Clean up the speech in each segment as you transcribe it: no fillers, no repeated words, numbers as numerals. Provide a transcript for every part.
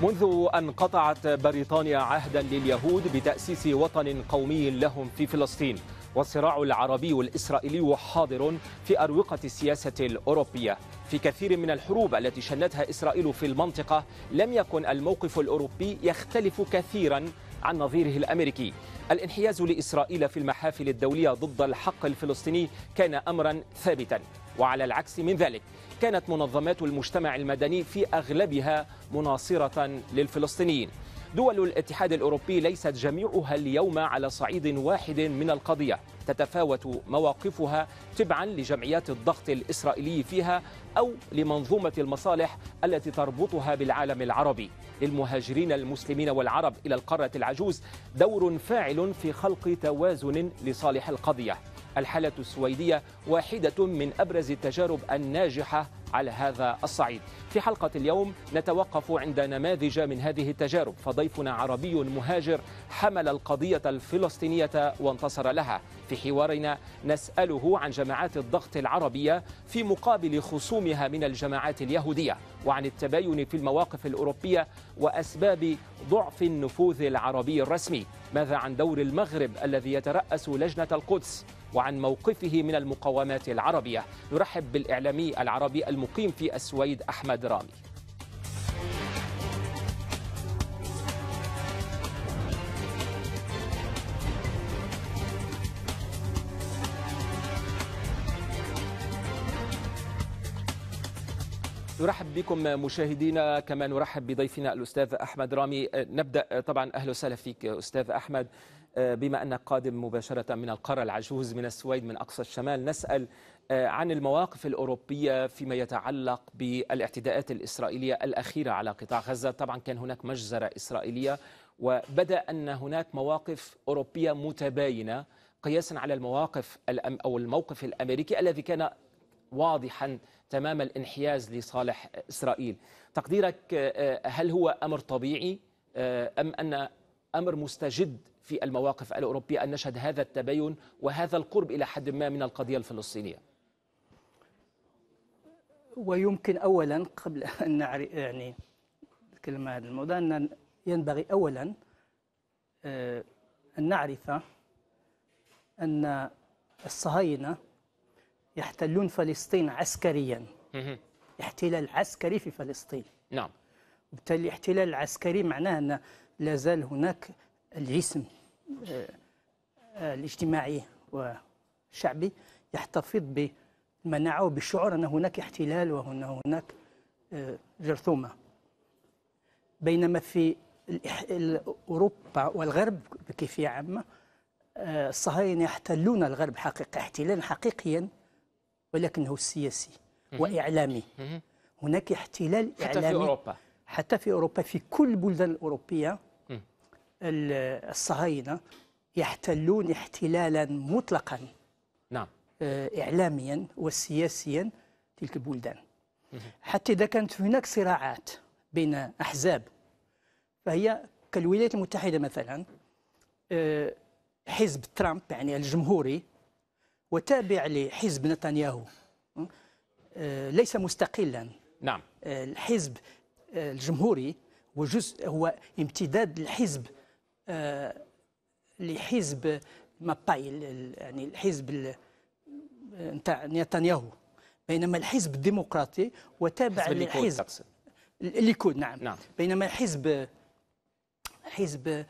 منذ أن قطعت بريطانيا عهدا لليهود بتأسيس وطن قومي لهم في فلسطين، والصراع العربي والإسرائيلي حاضر في أروقة السياسة الأوروبية. في كثير من الحروب التي شنتها إسرائيل في المنطقة لم يكن الموقف الأوروبي يختلف كثيرا عن نظيره الأمريكي. الانحياز لإسرائيل في المحافل الدولية ضد الحق الفلسطيني كان أمرا ثابتا، وعلى العكس من ذلك كانت منظمات المجتمع المدني في أغلبها مناصرة للفلسطينيين. دول الاتحاد الأوروبي ليست جميعها اليوم على صعيد واحد من القضية، تتفاوت مواقفها تبعا لجمعيات الضغط الإسرائيلي فيها أو لمنظومة المصالح التي تربطها بالعالم العربي. للمهاجرين المسلمين والعرب إلى القارة العجوز دور فاعل في خلق توازن لصالح القضية. الحالة السويدية واحدة من أبرز التجارب الناجحة على هذا الصعيد. في حلقة اليوم نتوقف عند نماذج من هذه التجارب، فضيفنا عربي مهاجر حمل القضية الفلسطينية وانتصر لها. في حوارنا نسأله عن جماعات الضغط العربية في مقابل خصومها من الجماعات اليهودية، وعن التباين في المواقف الأوروبية وأسباب ضعف النفوذ العربي الرسمي. ماذا عن دور المغرب الذي يترأس لجنة القدس، وعن موقفه من المقاومات العربية. نرحب بالإعلامي العربي المقيم في السويد أحمد رامي. نرحب بكم مشاهدينا، كما نرحب بضيفنا الأستاذ أحمد رامي. نبدأ طبعا، أهلا وسهلا فيك أستاذ أحمد. بما أنك قادم مباشرة من القارة العجوز من السويد من أقصى الشمال، نسأل عن المواقف الأوروبية فيما يتعلق بالاعتداءات الإسرائيلية الأخيرة على قطاع غزة. طبعا كان هناك مجزرة إسرائيلية، وبدأ أن هناك مواقف أوروبية متباينة قياسا على الموقف الأمريكي الذي كان واضحا تمام الانحياز لصالح إسرائيل. تقديرك، هل هو أمر طبيعي أم أن أمر مستجد في المواقف الأوروبية أن نشهد هذا التباين وهذا القرب إلى حد ما من القضية الفلسطينية؟ ويمكن أولا قبل أن نعرف نتكلم عن هذا الموضوع أن ينبغي أولا أن نعرف أن الصهاينة يحتلون فلسطين عسكريا، احتلال عسكري في فلسطين. نعم. وبالتالي الاحتلال العسكري معناه أن لا زال هناك الجسم الاجتماعي والشعبي يحتفظ بالمناعة وبالشعور أن هناك احتلال وأن هناك جرثومة. بينما في أوروبا والغرب بكيفية عامة الصهاينة يحتلون الغرب احتلالا حقيقيا، ولكنه سياسي وإعلامي. هناك احتلال إعلامي حتى في أوروبا، في كل البلدان الأوروبية. الصهاينة يحتلون احتلالا مطلقا، نعم، إعلاميا وسياسيا تلك البلدان. حتى إذا كانت هناك صراعات بين أحزاب، فهي كالولايات المتحدة مثلا، حزب ترامب يعني الجمهوري وتابع لحزب نتنياهو، ليس مستقلا. نعم. الحزب الجمهوري هو امتداد لحزب ماباي، يعني الحزب نتاع نتنياهو. بينما الحزب الديمقراطي وتابع للحزب الليكود. نعم. بينما حزب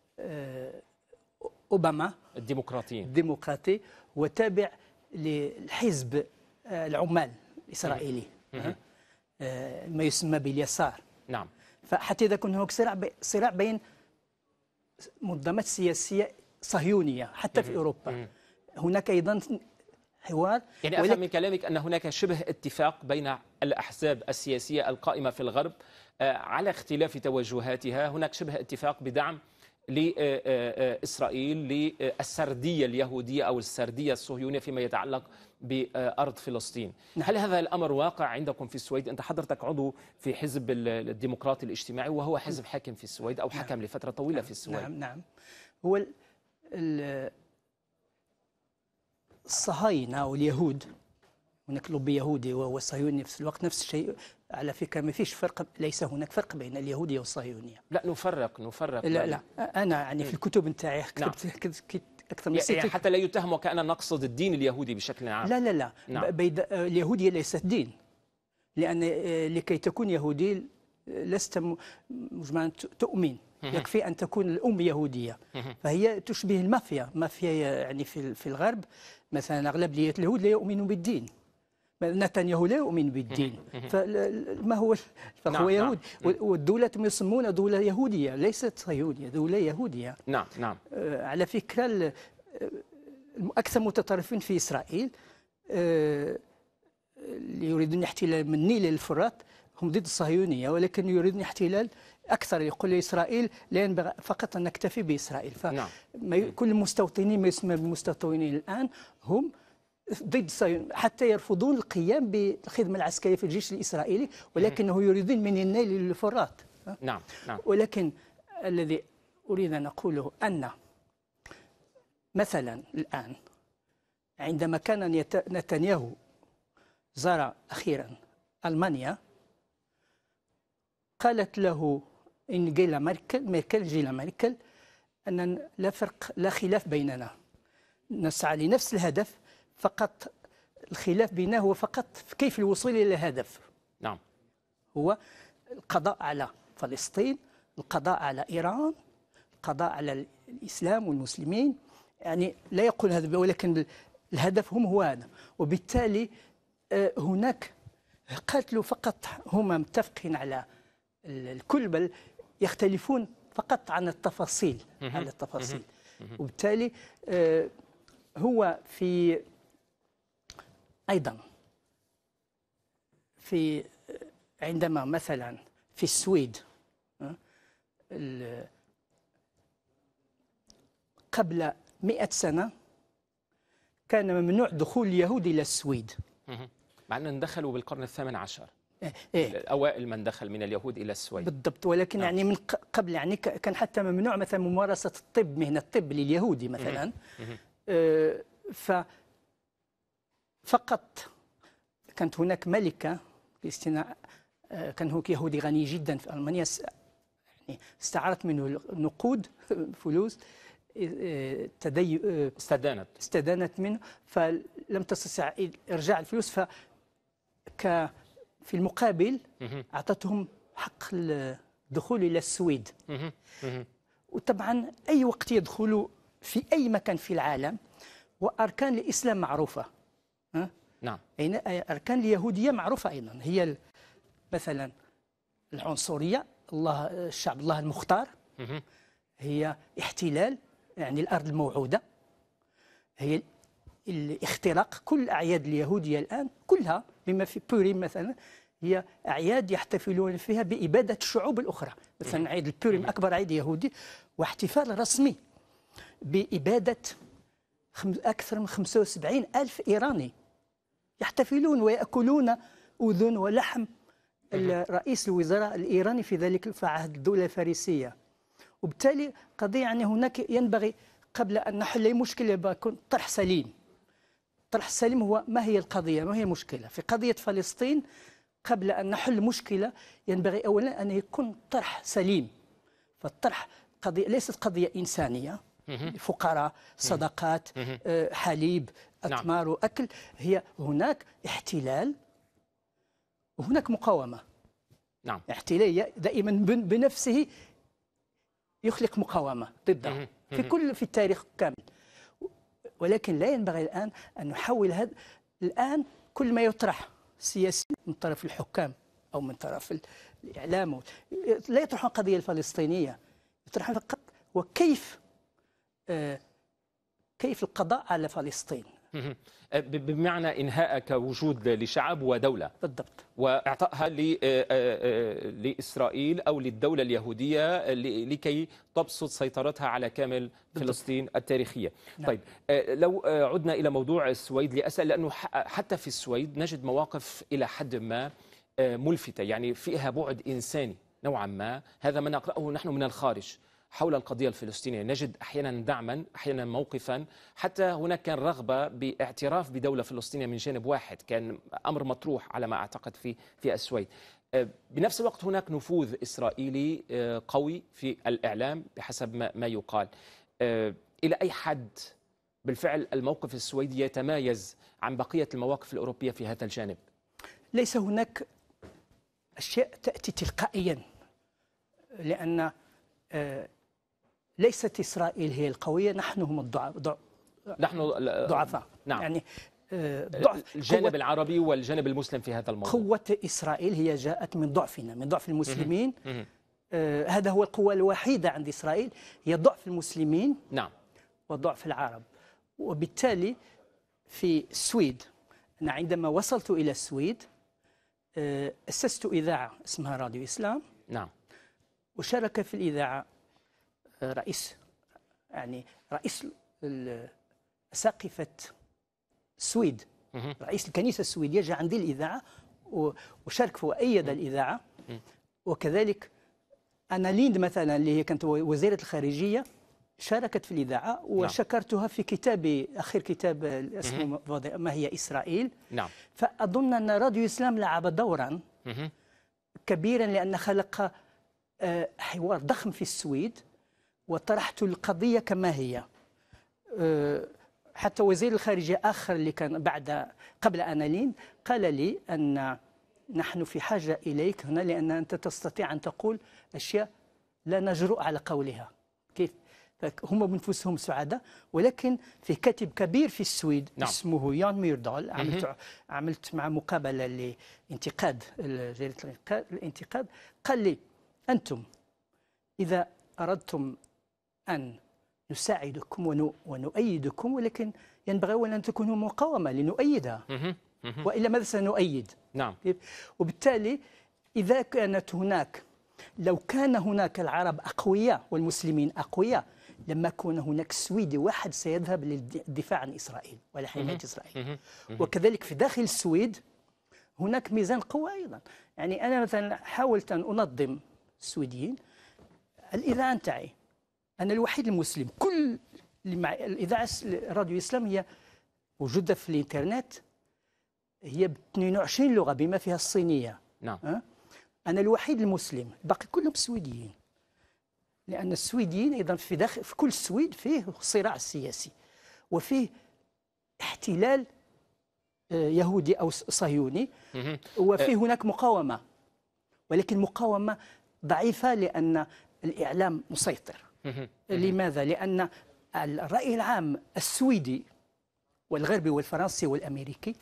أوباما الديمقراطي وتابع للحزب العمال الإسرائيلي، ما يسمى باليسار. نعم. فحتى إذا كان هناك صراع بين منظمات سياسية صهيونية حتى في أوروبا، هناك أيضا حوار. يعني أفهم من كلامك أن هناك شبه اتفاق بين الأحزاب السياسية القائمة في الغرب على اختلاف توجهاتها. هناك شبه اتفاق بدعم لإسرائيل للسردية اليهودية أو السردية الصهيونية فيما يتعلق بأرض فلسطين. هل هذا الأمر واقع عندكم في السويد؟ أنت حضرتك عضو في حزب الديمقراطي الاجتماعي، وهو حزب حاكم في السويد أو حكم لفترة طويلة في السويد. نعم. هو الصهاينة واليهود هناك لوبي يهودي وهو صهيوني في نفس الوقت، نفس الشيء. على فكرة ما فيش فرق، ليس هناك فرق بين اليهودية والصهيونية. لا نفرق لا لا، أنا يعني في الكتب نتاعي كتبت أكثر من يعني حتى لا يتهم وكأننا نقصد الدين اليهودي بشكل عام. لا لا لا، نعم. اليهودية ليست دين، لأن لكي تكون يهودي لست مجمعا تؤمن، يكفي أن تكون الأم يهودية. فهي تشبه المافيا يعني في الغرب مثلا أغلبية اليهود لا يؤمنون بالدين. نتنياهو لا يؤمن بالدين، فما هو فهو يهود. والدولة يسمونها دولة يهودية ليست صهيونية، دولة يهودية. نعم نعم. على فكرة أكثر متطرفين في إسرائيل اللي يريدون احتلال من النيل للفرات هم ضد الصهيونية، ولكن يريدون احتلال أكثر. يقول إسرائيل لا ينبغي فقط أن نكتفي بإسرائيل. فكل المستوطنين، ما يسمى بالمستوطنين الآن، هم ضد الصهيونية، حتى يرفضون القيام بالخدمة العسكرية في الجيش الإسرائيلي، ولكنه يريدون من النيل للفرات. نعم نعم. ولكن الذي أريد أن أقوله أن مثلا الآن عندما كان نتنياهو زار أخيرا ألمانيا، قالت له إنجيلا ميركل أن لا فرق لا خلاف بيننا، نسعى لنفس الهدف، فقط الخلاف بيننا هو فقط كيف الوصول إلى الهدف. نعم. هو القضاء على فلسطين، القضاء على إيران، القضاء على الإسلام والمسلمين. يعني لا يقول هذا، ولكن الهدف هو هذا. وبالتالي هناك قاتلوا فقط، هما متفقين على الكل، بل يختلفون فقط عن التفاصيل، على التفاصيل. وبالتالي هو في أيضا في عندما مثلا في السويد قبل 100 سنة كان ممنوع دخول اليهود إلى السويد، مع أن دخلوا بالقرن ال18. إيه؟ أوائل من دخل من اليهود إلى السويد بالضبط. ولكن يعني من قبل يعني كان حتى ممنوع مثلا ممارسة الطب، مهنة الطب لليهودي مثلا. فقط كانت هناك ملكة باستثناء، كان هناك يهودي غني جدا في ألمانيا، يعني استعارت منه نقود فلوس، استدانت منه، فلم تستطع إرجاع الفلوس، في المقابل أعطتهم حق الدخول إلى السويد. وطبعا أي وقت يدخلوا في أي مكان في العالم، وأركان الإسلام معروفة. نعم. أركان اليهودية معروفة أيضا، هي مثلا العنصرية، الشعب الله المختار، هي احتلال يعني الأرض الموعودة، هي الاختراق. كل الأعياد اليهودية الآن كلها بما في بوريم مثلا هي أعياد يحتفلون فيها بإبادة الشعوب الأخرى. مثلا عيد البوريم أكبر عيد يهودي، واحتفال رسمي بإبادة أكثر من 75 ألف إيراني يحتفلون ويأكلون أذن ولحم رئيس الوزراء الإيراني في ذلك في عهد الدولة الفارسية. وبالتالي قضية يعني هناك ينبغي قبل أن نحل أي مشكلة يكون طرح سليم. طرح سليم هو ما هي القضية، ما هي المشكلة في قضية فلسطين. قبل أن نحل مشكلة ينبغي أولا أن يكون طرح سليم. فالطرح قضية ليست قضية إنسانية، فقراء، صدقات، حليب، أتمار وأكل. هي هناك احتلال وهناك مقاومة. نعم. احتلال دائما بنفسه يخلق مقاومة ضده في التاريخ كامل. ولكن لا ينبغي الآن أن نحول هذا. الآن كل ما يطرح سياسي من طرف الحكام أو من طرف الإعلام لا يطرح القضية الفلسطينية، يطرح فقط وكيف كيف القضاء على فلسطين، بمعنى إنهاء كوجود لشعب ودولة. بالضبط. وإعطائها لإسرائيل أو للدولة اليهودية لكي تبسط سيطرتها على كامل فلسطين التاريخية. نعم. طيب لو عدنا إلى موضوع السويد لأسأل، لأنه حتى في السويد نجد مواقف إلى حد ما ملفتة، يعني فيها بعد إنساني نوعا ما. هذا ما نقرأه نحن من الخارج. حول القضية الفلسطينية؟ نجد أحيانا دعما، أحيانا موقفا، حتى هناك كان رغبة باعتراف بدولة فلسطينية من جانب واحد، كان أمر مطروح على ما أعتقد في السويد. بنفس الوقت هناك نفوذ إسرائيلي قوي في الإعلام بحسب ما يقال. إلى أي حد بالفعل الموقف السويدي يتمايز عن بقية المواقف الأوروبية في هذا الجانب؟ ليس هناك أشياء تأتي تلقائيا، لأن ليست إسرائيل هي القوية، نحن هم الضعفاء. نعم. يعني الجانب العربي والجانب المسلم في هذا الموضوع. قوة إسرائيل هي جاءت من ضعفنا، من ضعف المسلمين. هذا هو القوة الوحيدة عند إسرائيل، هي ضعف المسلمين. نعم. وضعف العرب. وبالتالي في السويد، أنا عندما وصلت إلى السويد أسست إذاعة اسمها راديو إسلام. نعم. وشارك في الإذاعة رئيس أساقفة السويد، رئيس الكنيسة السويدية جاء عندي الإذاعة وشارك وأيد الإذاعة. وكذلك أنا ليند مثلا اللي هي كانت وزيرة الخارجية شاركت في الإذاعة، وشكرتها في كتابي، أخير كتاب اسمه ما هي إسرائيل. نعم. فأظن أن راديو إسلام لعب دورا كبيرا، لأن خلق حوار ضخم في السويد، وطرحت القضية كما هي. حتى وزير الخارجية آخر اللي كان قبل أنالين قال لي أن نحن في حاجة إليك هنا، لأن أنت تستطيع أن تقول أشياء لا نجرؤ على قولها. كيف؟ هم بنفسهم سعداء، ولكن في كاتب كبير في السويد. نعم. اسمه يان ميردال، عملت مع مقابلة لانتقاد جريدة الانتقاد، قال لي أنتم إذا أردتم أن نساعدكم ونؤيدكم، ولكن ينبغي أولا أن تكونوا مقاومة لنؤيدها، وإلا ماذا سنؤيد؟ نعم. وبالتالي إذا كانت هناك، لو كان هناك العرب أقوياء والمسلمين أقوياء، لما كان هناك سويدي واحد سيذهب للدفاع عن إسرائيل ولحماية إسرائيل. وكذلك في داخل السويد هناك ميزان قوة أيضا. يعني أنا مثلا حاولت أن أنظم السويديين. الإذاعة نتاعي أنا الوحيد المسلم، كل الإذاعة راديو إسلام هي موجودة في الإنترنت، هي ب 22 لغة بما فيها الصينية. نعم. أنا الوحيد المسلم، الباقي كلهم سويديين، لأن السويديين أيضا في كل السويد فيه صراع سياسي، وفيه احتلال يهودي أو صهيوني، وفيه هناك مقاومة، ولكن مقاومة ضعيفة لأن الإعلام مسيطر. لماذا؟ لأن الرأي العام السويدي والغربي والفرنسي والأمريكي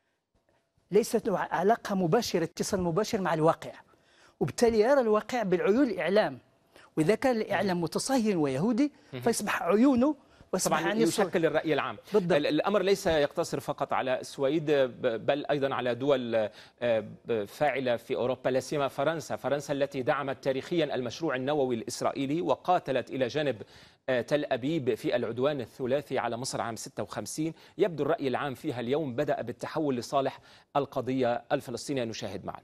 ليست له علاقة مباشرة، اتصال مباشر مع الواقع، وبالتالي يرى الواقع بالعيون الإعلام. وإذا كان الإعلام متصهين ويهودي فيصبح عيونه طبعا يشكل الرأي العام. بالضبط. الأمر ليس يقتصر فقط على السويد، بل أيضا على دول فاعلة في أوروبا، لا سيما فرنسا التي دعمت تاريخيا المشروع النووي الإسرائيلي وقاتلت إلى جانب تل أبيب في العدوان الثلاثي على مصر عام 56. يبدو الرأي العام فيها اليوم بدأ بالتحول لصالح القضية الفلسطينية. نشاهد معا.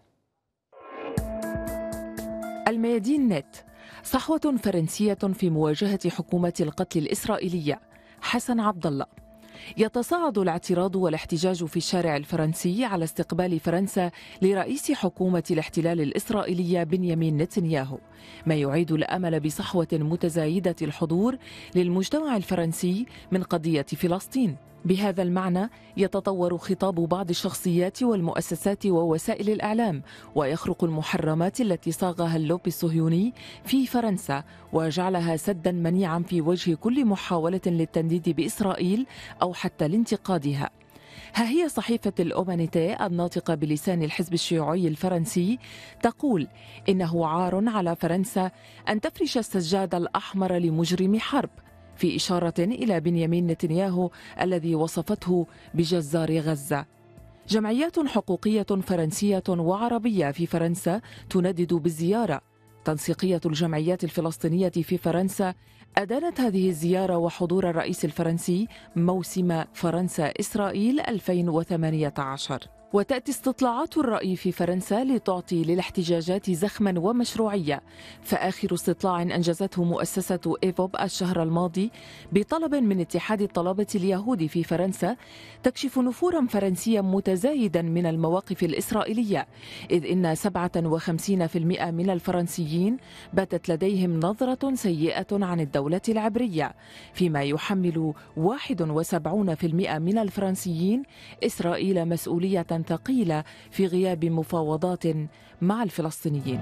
الميادين نت، صحوة فرنسية في مواجهة حكومة القتل الإسرائيلية. حسن عبد الله. يتصاعد الاعتراض والاحتجاج في الشارع الفرنسي على استقبال فرنسا لرئيس حكومة الاحتلال الإسرائيلية بنيامين نتنياهو، ما يعيد الأمل بصحوة متزايدة الحضور للمجتمع الفرنسي من قضية فلسطين. بهذا المعنى يتطور خطاب بعض الشخصيات والمؤسسات ووسائل الإعلام، ويخرق المحرمات التي صاغها اللوبي الصهيوني في فرنسا وجعلها سدا منيعا في وجه كل محاولة للتنديد بإسرائيل أو حتى لانتقادها. ها هي صحيفة الأومانيتي الناطقة بلسان الحزب الشيوعي الفرنسي تقول إنه عار على فرنسا أن تفرش السجاد الأحمر لمجرم حرب، في إشارة إلى بنيامين نتنياهو الذي وصفته بجزار غزة. جمعيات حقوقية فرنسية وعربية في فرنسا تندد بالزيارة. تنسيقية الجمعيات الفلسطينية في فرنسا أدانت هذه الزيارة وحضور الرئيس الفرنسي موسم فرنسا-إسرائيل 2018. وتأتي استطلاعات الرأي في فرنسا لتعطي للاحتجاجات زخما ومشروعية، فآخر استطلاع أنجزته مؤسسة إيفوب الشهر الماضي بطلب من اتحاد الطلبة اليهود في فرنسا تكشف نفورا فرنسيا متزايدا من المواقف الإسرائيلية، إذ إن 57% من الفرنسيين باتت لديهم نظرة سيئة عن الدولة العبرية، فيما يحمل 71% من الفرنسيين إسرائيل مسؤولية ثقيلة في غياب مفاوضات مع الفلسطينيين.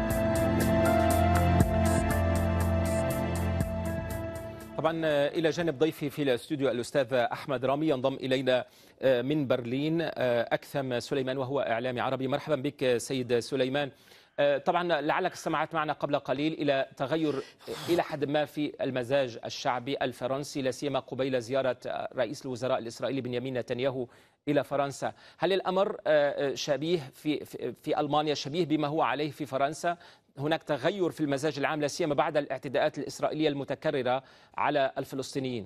طبعا إلى جانب ضيفي في الاستوديو الأستاذ أحمد رامي ينضم إلينا من برلين أكثم سليمان، وهو إعلامي عربي. مرحبا بك سيد سليمان. طبعا لعلك استمعت معنا قبل قليل إلى تغير إلى حد ما في المزاج الشعبي الفرنسي، لا سيما قبيل زيارة رئيس الوزراء الإسرائيلي بنيامين نتنياهو إلى فرنسا. هل الأمر شبيه في ألمانيا، شبيه بما هو عليه في فرنسا؟ هناك تغير في المزاج العام لا سيما بعد الاعتداءات الإسرائيلية المتكررة على الفلسطينيين؟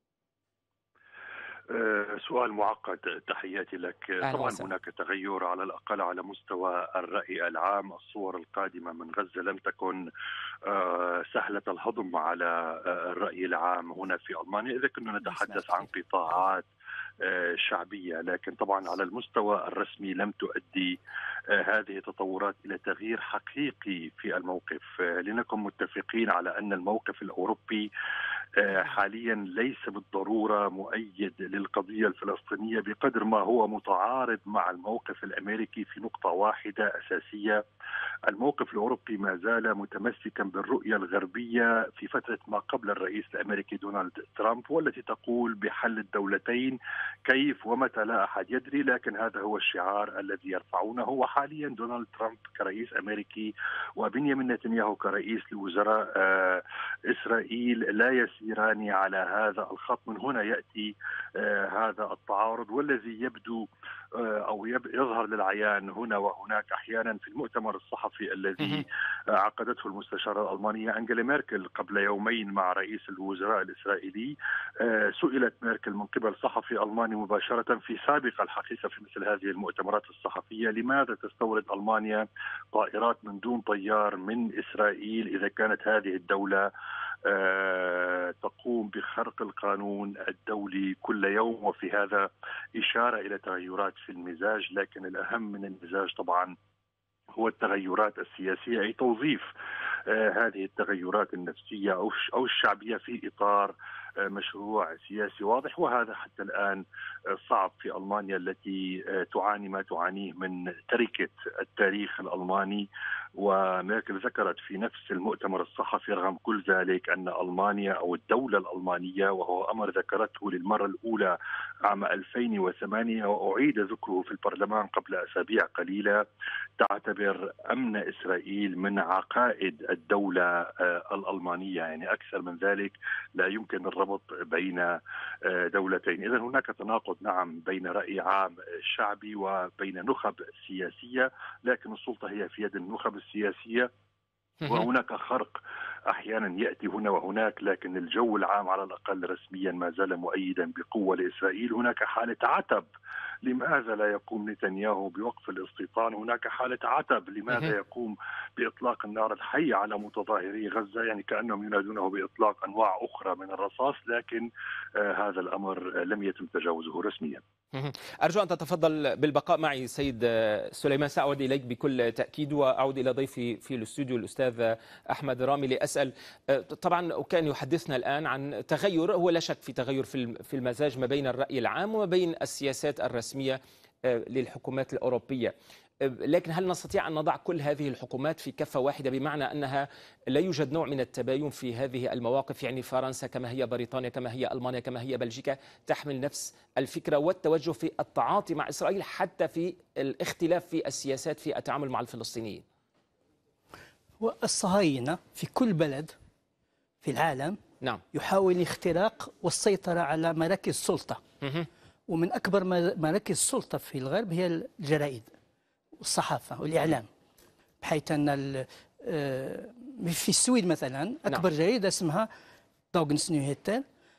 سؤال معقد، تحياتي لك. طبعا هناك تغير على الأقل على مستوى الرأي العام. الصور القادمة من غزة لم تكن سهلة الهضم على الرأي العام هنا في ألمانيا، إذا كنا نتحدث عن قطاعات شعبية، لكن طبعا على المستوى الرسمي لم تؤدي هذه التطورات إلى تغيير حقيقي في الموقف. لنكن متفقين على أن الموقف الأوروبي حاليا ليس بالضرورة مؤيد للقضية الفلسطينية بقدر ما هو متعارض مع الموقف الأمريكي في نقطة واحدة أساسية. الموقف الأوروبي ما زال متمسكا بالرؤية الغربية في فترة ما قبل الرئيس الأمريكي دونالد ترامب، والتي تقول بحل الدولتين كيف ومتى لا أحد يدري، لكن هذا هو الشعار الذي يرفعونه. وحاليا دونالد ترامب كرئيس أمريكي وبنيامين نتنياهو كرئيس لوزراء إسرائيل لا يسيران على هذا الخط. من هنا يأتي هذا التعارض، والذي يبدو أو يظهر للعيان هنا وهناك أحيانا في المؤتمر الصحفي الذي عقدته المستشارة الألمانية أنجيلا ميركل قبل يومين مع رئيس الوزراء الإسرائيلي. سئلت ميركل من قبل صحفي ألماني مباشرة في سابق الحقيقة في مثل هذه المؤتمرات الصحفية: لماذا تستورد ألمانيا طائرات من دون طيار من إسرائيل إذا كانت هذه الدولة تقوم بخرق القانون الدولي كل يوم؟ وفي هذا إشارة إلى تغيرات في المزاج، لكن الأهم من المزاج طبعا هو التغيرات السياسية، أي توظيف هذه التغيرات النفسية أو الشعبية في إطار مشروع سياسي واضح. وهذا حتى الآن صعب في ألمانيا التي تعاني ما تعانيه من تركة التاريخ الألماني. وميركل ذكرت في نفس المؤتمر الصحفي رغم كل ذلك أن ألمانيا أو الدولة الألمانية، وهو أمر ذكرته للمرة الأولى عام 2008 وأعيد ذكره في البرلمان قبل أسابيع قليلة، تعتبر أمن إسرائيل من عقائد الدولة الألمانية. يعني أكثر من ذلك لا يمكن الربط بين دولتين. إذن هناك تناقض نعم بين رأي عام شعبي وبين نخب سياسية، لكن السلطة هي في يد النخب السياسية، وهناك خرق أحيانا يأتي هنا وهناك، لكن الجو العام على الأقل رسميا ما زال مؤيدا بقوة لإسرائيل. هناك حالة عتب: لماذا لا يقوم نتنياهو بوقف الاستيطان؟ هناك حالة عتب: لماذا يقوم بإطلاق النار الحي على متظاهري غزة؟ يعني كأنهم ينادونه بإطلاق أنواع أخرى من الرصاص، لكن هذا الأمر لم يتم تجاوزه رسميا. أرجو أن تتفضل بالبقاء معي سيد سليمان، سأعود إليك بكل تأكيد، وأعود إلى ضيفي في الاستوديو الأستاذ أحمد رامي لأسأل. طبعا وكان يحدثنا الآن عن تغير، هو لا شك في تغير في المزاج ما بين الرأي العام وما بين السياسات الرسمية للحكومات الأوروبية، لكن هل نستطيع أن نضع كل هذه الحكومات في كفة واحدة، بمعنى أنها لا يوجد نوع من التباين في هذه المواقف؟ يعني فرنسا كما هي بريطانيا كما هي ألمانيا كما هي بلجيكا تحمل نفس الفكرة والتوجه في التعاطي مع إسرائيل، حتى في الاختلاف في السياسات في التعامل مع الفلسطينيين. والصهاينة في كل بلد في العالم نعم يحاول الاختراق والسيطرة على مراكز السلطة، ومن أكبر مراكز السلطة في الغرب هي الجرائد والصحافة والإعلام، بحيث أن في السويد مثلا أكبر جريدة اسمها داغنس نيوهيتر،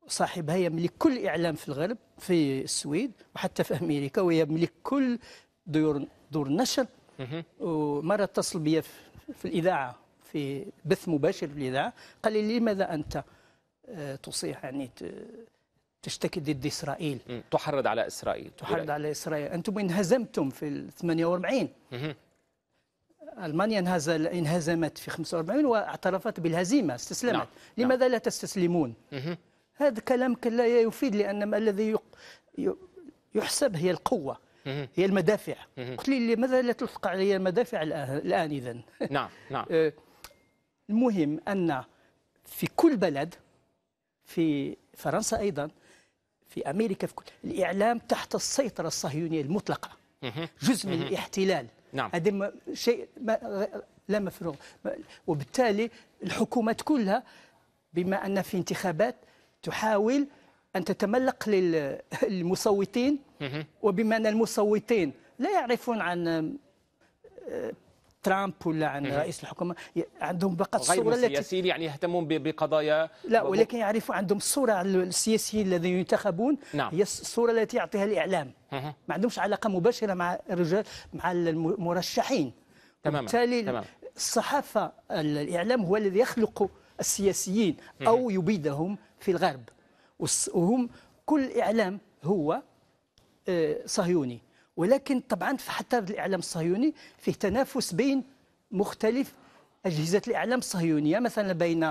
صاحبها يملك كل إعلام في الغرب، في السويد وحتى في أمريكا، ويملك كل دور نشر. ومرة اتصل بي في الإذاعة، في بث مباشر في الإذاعة، قال لي لماذا أنت تصيح يعني تشتكي ضد إسرائيل، تحرض على إسرائيل، على إسرائيل، أنتم انهزمتم في 48. ألمانيا انهزمت في 45 واعترفت بالهزيمة، استسلمت. نعم. لماذا لا تستسلمون؟ هذا كلام لا يفيد، لأن ما الذي يحسب هي القوة، هي المدافع. قلت لي لماذا لا تطلق علي المدافع الآن إذن؟ نعم نعم. المهم أن في كل بلد، في فرنسا أيضا، في أمريكا، في كل الإعلام تحت السيطرة الصهيونية المطلقة، جزء من الاحتلال. نعم. هذا شيء لا مفروغ. وبالتالي الحكومات كلها، بما أن في انتخابات، تحاول أن تتملق للمصوتين، وبما أن المصوتين لا يعرفون عن ترامب ولا عن رئيس الحكومة، عندهم فقط الصورة غير السياسيين يعني يهتمون بقضايا، لا، ولكن يعرفوا عندهم الصورة السياسيين الذين ينتخبون. نعم. هي الصورة التي يعطيها الإعلام. ما عندهمش علاقة مباشرة مع الرجال، مع المرشحين. بالتالي الصحافة، الإعلام هو الذي يخلق السياسيين أو يبيدهم في الغرب، وهم كل إعلام هو صهيوني. ولكن طبعا حتى الإعلام الصهيوني فيه تنافس بين مختلف أجهزة الإعلام الصهيونية، مثلا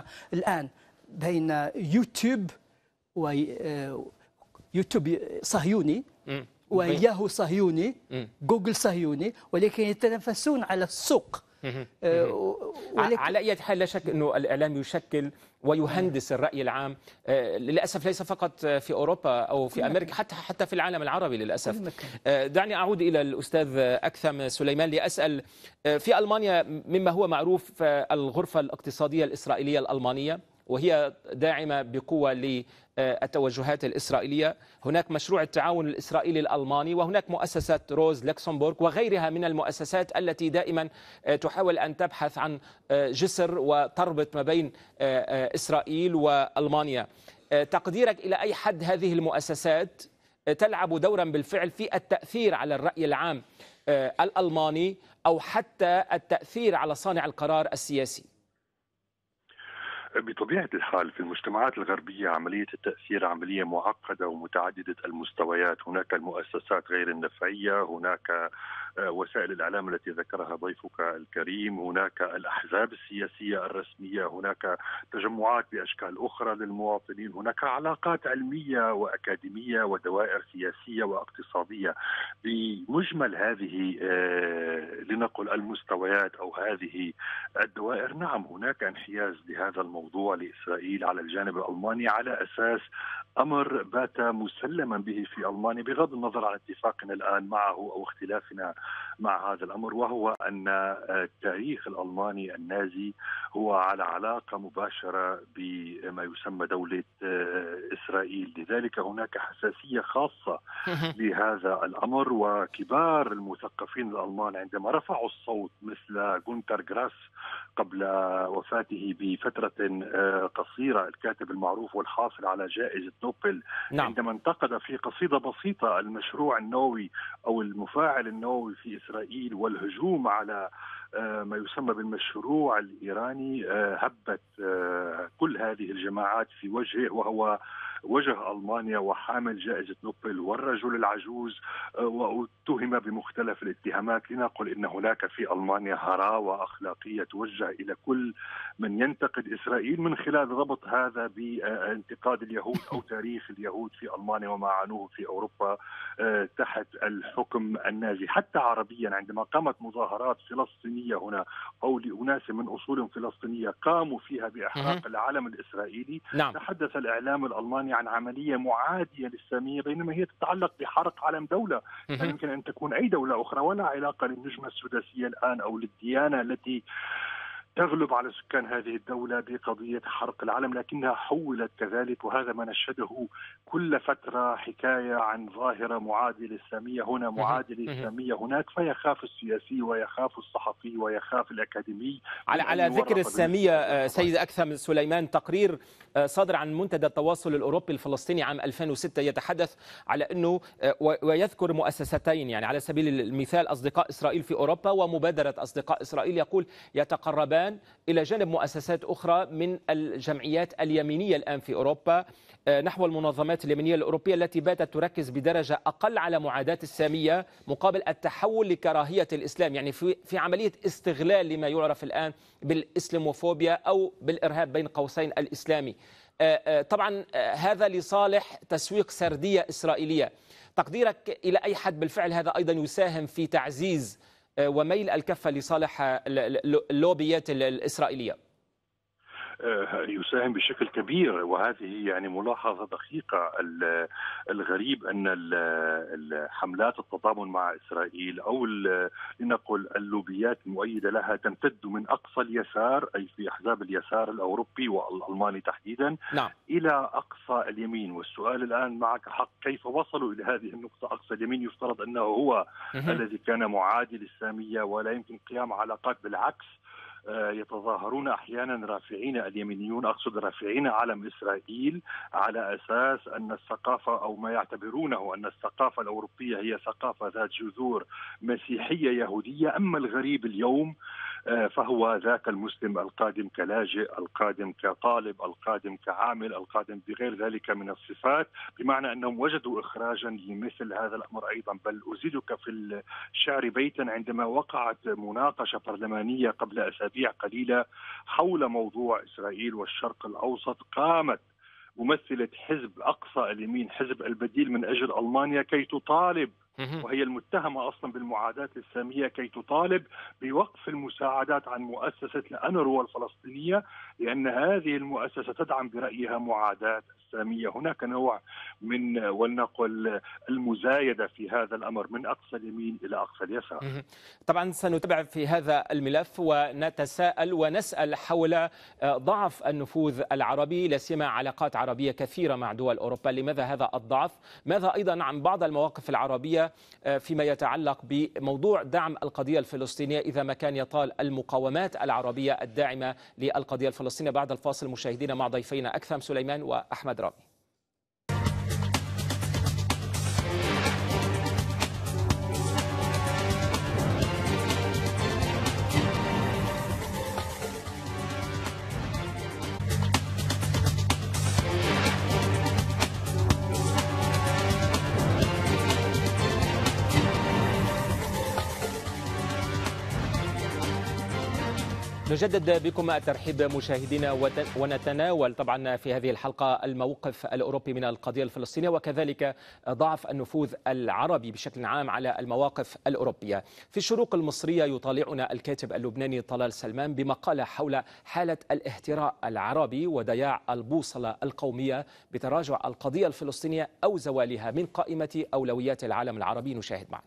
بين يوتيوب يوتيوب صهيوني، وياهو صهيوني، جوجل صهيوني، ولكن يتنافسون على السوق. على أي حال لا شك أنه الإعلام يشكل ويهندس الرأي العام، للأسف ليس فقط في أوروبا أو في أمريكا، حتى في العالم العربي للأسف. دعني أعود إلى الأستاذ أكثم سليمان لأسأل، في ألمانيا مما هو معروف الغرفة الاقتصادية الإسرائيلية الألمانية، وهي داعمة بقوة للتوجهات الإسرائيلية. هناك مشروع التعاون الإسرائيلي الألماني، وهناك مؤسسة روز لوكسمبورغ وغيرها من المؤسسات التي دائما تحاول أن تبحث عن جسر وتربط ما بين إسرائيل وألمانيا. تقديرك إلى أي حد هذه المؤسسات تلعب دورا بالفعل في التأثير على الرأي العام الألماني، أو حتى التأثير على صانع القرار السياسي؟ بطبيعة الحال في المجتمعات الغربية عملية التأثير عملية معقدة ومتعددة المستويات. هناك المؤسسات غير النفعية، هناك وسائل الإعلام التي ذكرها ضيفك الكريم، هناك الأحزاب السياسية الرسمية، هناك تجمعات بأشكال أخرى للمواطنين، هناك علاقات علمية وأكاديمية ودوائر سياسية واقتصادية. بمجمل هذه لنقل المستويات أو هذه الدوائر، نعم هناك انحياز لهذا الموضوع لإسرائيل على الجانب الألماني، على أساس أمر بات مسلما به في ألمانيا بغض النظر عن اتفاقنا الآن معه أو اختلافنا مع هذا الأمر، وهو أن التاريخ الألماني النازي هو على علاقة مباشرة بما يسمى دولة إسرائيل. لذلك هناك حساسية خاصة لهذا الأمر، وكبار المثقفين الألمان عندما رفعوا الصوت مثل غونتر جراس قبل وفاته بفترة قصيرة، الكاتب المعروف والحاصل على جائزة نوبل، نعم. عندما انتقد في قصيدة بسيطة المشروع النووي أو المفاعل النووي في إسرائيل والهجوم على ما يسمى بالمشروع الإيراني، هبت كل هذه الجماعات في وجهه، وهو وجه ألمانيا وحامل جائزة نوبل والرجل العجوز، واتهم بمختلف الاتهامات. لنقل إن هناك في ألمانيا هراوة أخلاقية توجه إلى كل من ينتقد إسرائيل من خلال ربط هذا بانتقاد اليهود أو تاريخ اليهود في ألمانيا وما عانوه في أوروبا تحت الحكم النازي. حتى عربيا عندما قامت مظاهرات فلسطينية هنا أو لأناس من أصول فلسطينية قاموا فيها بإحراق العلم الإسرائيلي، نعم. تحدث الإعلام الألماني عن عملية معادية للسامية، بينما هي تتعلق بحرق علم دولة. يعني يمكن أن تكون أي دولة أخرى، ولا علاقة للنجمة السداسية الآن أو للديانة التي تغلب على سكان هذه الدولة بقضية حرق العلم، لكنها حولت كذلك، وهذا ما نشهده كل فترة، حكاية عن ظاهرة معادلة إسلامية هنا، معادلة إسلامية هناك، فيخاف السياسي ويخاف الصحفي ويخاف الأكاديمي. على ذكر السامية سيد أكثم سليمان، تقرير صادر عن منتدى التواصل الأوروبي الفلسطيني عام 2006 يتحدث على أنه ويذكر مؤسستين، يعني على سبيل المثال أصدقاء إسرائيل في أوروبا ومبادرة أصدقاء إسرائيل، يقول يتقربان إلى جانب مؤسسات أخرى من الجمعيات اليمينية الآن في أوروبا نحو المنظمات اليمينية الأوروبية التي باتت تركز بدرجة أقل على معاداة السامية مقابل التحول لكراهية الإسلام، يعني في عملية استغلال لما يعرف الآن بالإسلاموفوبيا أو بالإرهاب بين قوسين الإسلامي. طبعا هذا لصالح تسويق سردية إسرائيلية. تقديرك إلى أي حد بالفعل هذا أيضا يساهم في تعزيز وميل الكفة لصالح اللوبيات الإسرائيلية؟ يساهم بشكل كبير، وهذه يعني ملاحظة دقيقة. الغريب أن حملات التضامن مع إسرائيل أو لنقل اللوبيات المؤيدة لها تمتد من أقصى اليسار، أي في أحزاب اليسار الأوروبي والألماني تحديدا، نعم، إلى أقصى اليمين. والسؤال الآن معك حق، كيف وصلوا إلى هذه النقطة؟ أقصى اليمين يفترض أنه هو الذي كان معادي للسامية ولا يمكن قيام علاقات، بالعكس يتظاهرون أحيانا رافعين، اليمينيون أقصد، رافعين علم إسرائيل على أساس أن الثقافة أو ما يعتبرونه أن الثقافة الأوروبية هي ثقافة ذات جذور مسيحية يهودية. أما الغريب اليوم فهو ذاك المسلم القادم كلاجئ، القادم كطالب، القادم كعامل، القادم بغير ذلك من الصفات، بمعنى أنهم وجدوا إخراجا لمثل هذا الأمر أيضا. بل أزيدك في الشعر بيتا، عندما وقعت مناقشة برلمانية قبل أسابيع قليلة حول موضوع إسرائيل والشرق الأوسط، قامت ممثلة حزب أقصى اليمين، حزب البديل من أجل ألمانيا، كي تطالب، وهي المتهمة أصلا بالمعاداة السامية، كي تطالب بوقف المساعدات عن مؤسسة الأنروا الفلسطينية، لأن هذه المؤسسة تدعم برأيها معاداة السامية. هناك نوع من ولنقل المزايدة في هذا الأمر من أقصى اليمين إلى أقصى اليسار. طبعا سنتابع في هذا الملف ونتساءل ونسأل حول ضعف النفوذ العربي، لا سيما علاقات عربية كثيرة مع دول أوروبا. لماذا هذا الضعف؟ ماذا أيضا عن بعض المواقف العربية فيما يتعلق بموضوع دعم القضية الفلسطينية إذا ما كان يطال المقاومات العربية الداعمة للقضية الفلسطينية؟ بعد الفاصل مشاهدينا مع ضيفينا أكثم سليمان وأحمد رامي. نجدد بكم الترحيب مشاهدينا، ونتناول طبعا في هذه الحلقة الموقف الأوروبي من القضية الفلسطينية وكذلك ضعف النفوذ العربي بشكل عام على المواقف الأوروبية. في الشروق المصرية يطالعنا الكاتب اللبناني طلال سلمان بمقالة حول حالة الاهتراء العربي وضياع البوصلة القومية بتراجع القضية الفلسطينية أو زوالها من قائمة أولويات العالم العربي. نشاهد معا.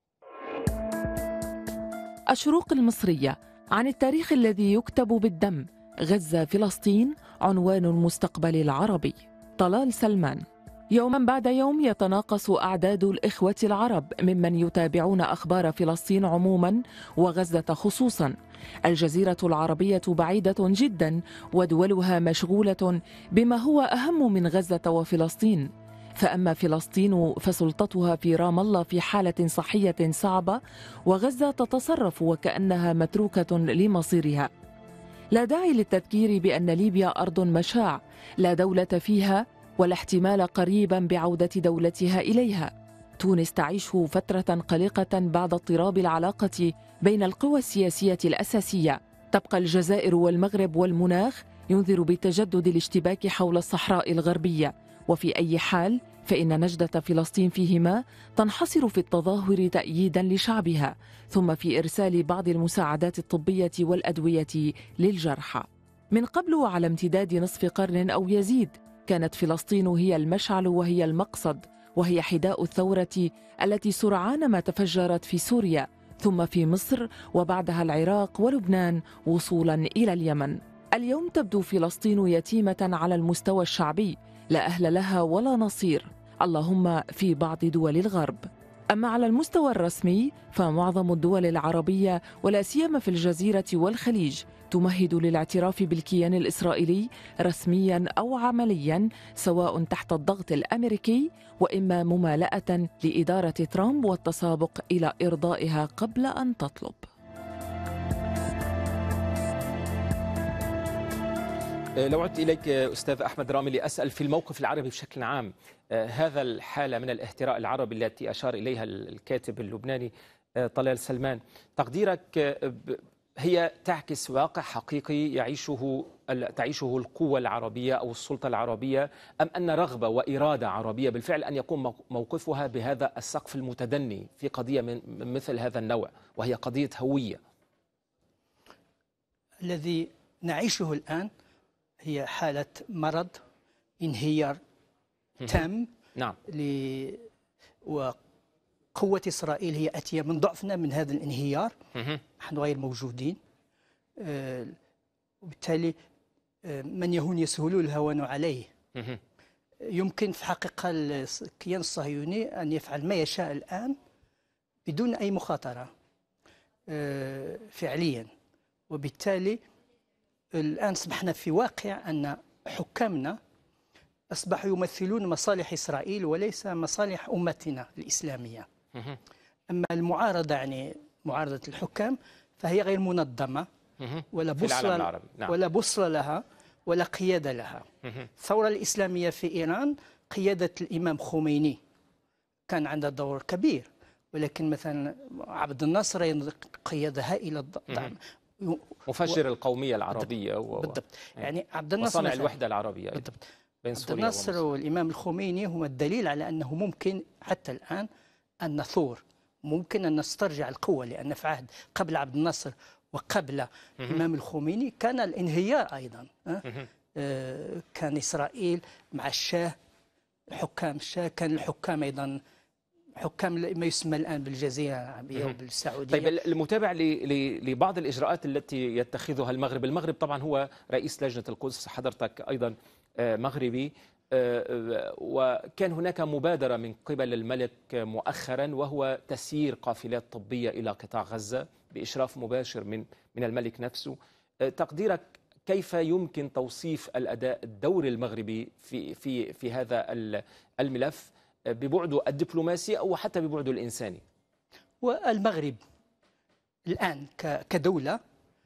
الشروق المصرية، عن التاريخ الذي يكتب بالدم، غزة فلسطين، عنوان المستقبل العربي. طلال سلمان. يوما بعد يوم يتناقص أعداد الإخوة العرب ممن يتابعون أخبار فلسطين عموما وغزة خصوصا. الجزيرة العربية بعيدة جدا ودولها مشغولة بما هو أهم من غزة وفلسطين. فأما فلسطين فسلطتها في رام الله في حالة صحية صعبة، وغزة تتصرف وكأنها متروكة لمصيرها. لا داعي للتذكير بأن ليبيا أرض مشاع لا دولة فيها ولا احتمال قريبا بعودة دولتها إليها. تونس تعيش فترة قلقة بعد اضطراب العلاقة بين القوى السياسية الأساسية. تبقى الجزائر والمغرب والمناخ ينذر بتجدد الاشتباك حول الصحراء الغربية. وفي أي حال فإن نجدة فلسطين فيهما تنحصر في التظاهر تأييدا لشعبها، ثم في إرسال بعض المساعدات الطبية والأدوية للجرحى. من قبل وعلى امتداد نصف قرن أو يزيد كانت فلسطين هي المشعل وهي المقصد، وهي حداء الثورة التي سرعان ما تفجرت في سوريا، ثم في مصر وبعدها العراق ولبنان وصولا إلى اليمن. اليوم تبدو فلسطين يتيمة على المستوى الشعبي، لا أهل لها ولا نصير، اللهم في بعض دول الغرب. أما على المستوى الرسمي فمعظم الدول العربية ولا سيما في الجزيرة والخليج تمهد للاعتراف بالكيان الإسرائيلي رسميا أو عمليا، سواء تحت الضغط الأمريكي وإما ممالأة لإدارة ترامب والتسابق إلى إرضائها قبل أن تطلب. لو عدت إليك أستاذ أحمد رامي لأسأل في الموقف العربي بشكل عام، هذا الحالة من الاهتراء العربي التي أشار إليها الكاتب اللبناني طلال سلمان، تقديرك هي تعكس واقع حقيقي تعيشه القوة العربية أو السلطة العربية، أم أن رغبة وإرادة عربية بالفعل أن يكون موقفها بهذا السقف المتدني في قضية من مثل هذا النوع وهي قضية هوية؟ الذي نعيشه الآن هي حالة مرض، انهيار تام. نعم. وقوة إسرائيل هي أتية من ضعفنا من هذا الانهيار. نحن غير موجودين، وبالتالي من يهون يسهل الهوان عليه. يمكن في حقيقة الكيان الصهيوني أن يفعل ما يشاء الآن بدون أي مخاطرة فعليا، وبالتالي الآن أصبحنا في واقع أن حكامنا أصبحوا يمثلون مصالح إسرائيل وليس مصالح أمتنا الإسلامية. أما المعارضة، يعني معارضة الحكام، فهي غير منظمة ولا بوصلة ولا بوصلة لها ولا قيادة لها. الثورة الإسلامية في إيران قيادة الإمام خميني كان عندها دور كبير، ولكن مثلا عبد الناصر قيادة هائلة مفجر القومية العربية بالضبط. يعني عبد الناصر وصانع الوحدة العربية بالضبط. بين عبد الناصر والإمام الخميني هو الدليل على أنه ممكن حتى الآن أن نثور، ممكن أن نسترجع القوة، لأن في عهد قبل عبد الناصر وقبل الإمام الخميني كان الانهيار أيضا. كان إسرائيل مع الشاه، حكام الشاه، كان الحكام أيضا حكام ما يسمى الآن بالجزيرة العربية وبالسعودية. طيب المتابع لبعض الإجراءات التي يتخذها المغرب طبعا هو رئيس لجنة القدس، حضرتك أيضا مغربي، وكان هناك مبادرة من قبل الملك مؤخرا وهو تسيير قافلات طبية إلى قطاع غزة بإشراف مباشر من الملك نفسه. تقديرك كيف يمكن توصيف الأداء الدوري المغربي في هذا الملف ببعده الدبلوماسي أو حتى ببعده الإنساني؟ والمغرب الآن كدولة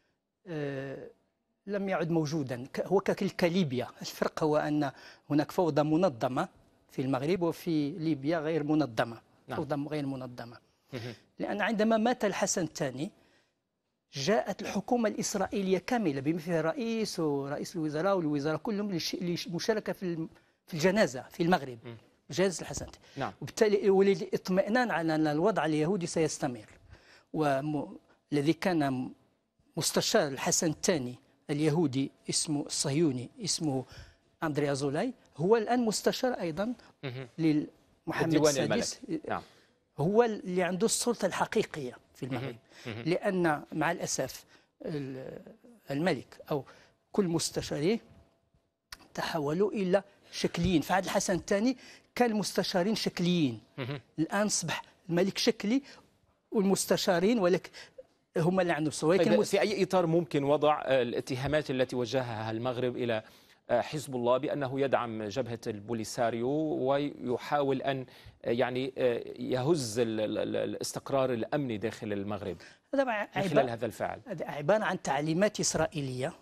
لم يعد موجودا، هو كليبيا. الفرق هو أن هناك فوضى منظمة في المغرب وفي ليبيا غير منظمة. فوضى غير منظمة. لأن عندما مات الحسن الثاني جاءت الحكومة الإسرائيلية كاملة بما فيها الرئيس ورئيس الوزراء والوزراء كلهم للمشاركة في الجنازة في المغرب، جنازة الحسن. وبالتالي والاطمئنان على أن الوضع اليهودي سيستمر. والذي كان مستشار الحسن الثاني اليهودي اسمه الصهيوني اسمه أندريا زولاي هو الآن مستشار أيضا لمحمد السادس. هو اللي عنده السلطة الحقيقية في المغرب. لأن مع الأسف الملك أو كل مستشاريه تحولوا إلى شكليين. في عهد الحسن الثاني كان المستشارين شكليين، الآن أصبح الملك شكلي والمستشارين ولكن هم اللي عندهم سواء. في أي إطار ممكن وضع الاتهامات التي وجهها المغرب إلى حزب الله بأنه يدعم جبهة البوليساريو ويحاول أن يعني يهز الاستقرار الأمني داخل المغرب من خلال هذا الفعل؟ هذا عبارة عن تعليمات إسرائيلية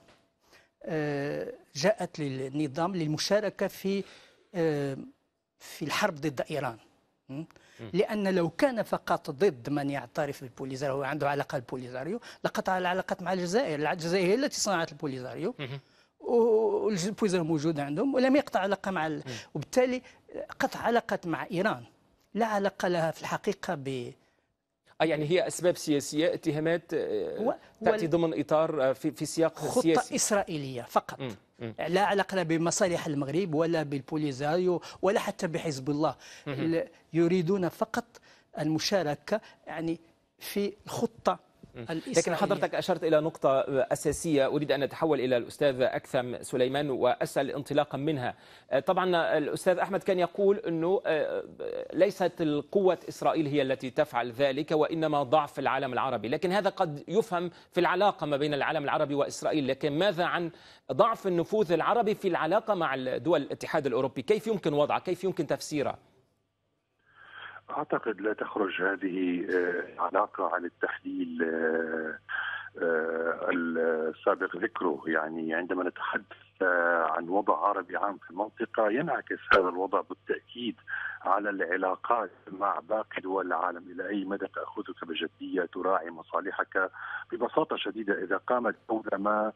جاءت للنظام للمشاركة في الحرب ضد إيران. لأن لو كان فقط ضد من يعترف بالبوليساريو وعنده علاقة بالبوليساريو لقطع العلاقات مع الجزائر. الجزائر هي التي صنعت البوليساريو والبوليساريو موجودة عندهم ولم يقطع علاقة مع وبالتالي قطع علاقات مع إيران لا علاقة لها في الحقيقة يعني هي أسباب سياسية، اتهامات تأتي ضمن إطار في سياق سياسي، خطة إسرائيلية فقط. لا علاقة لا بمصالح المغرب ولا بالبوليساريو ولا حتى بحزب الله. يريدون فقط المشاركة يعني في الخطة الإسرائيلية. لكن حضرتك أشرت إلى نقطة أساسية أريد أن أتحول إلى الأستاذ أكثم سليمان وأسأل انطلاقا منها. طبعا الأستاذ أحمد كان يقول أنه ليست القوة إسرائيل هي التي تفعل ذلك وإنما ضعف العالم العربي، لكن هذا قد يفهم في العلاقة ما بين العالم العربي وإسرائيل، لكن ماذا عن ضعف النفوذ العربي في العلاقة مع دول الاتحاد الأوروبي؟ كيف يمكن وضعه؟ كيف يمكن تفسيره؟ أعتقد لا تخرج هذه العلاقة عن التحليل السابق ذكره. يعني عندما نتحدث عن وضع عربي عام في المنطقة ينعكس هذا الوضع بالتأكيد على العلاقات مع باقي دول العالم. إلى أي مدى تأخذك بجدية تراعي مصالحك؟ ببساطة شديدة إذا قامت دولة ما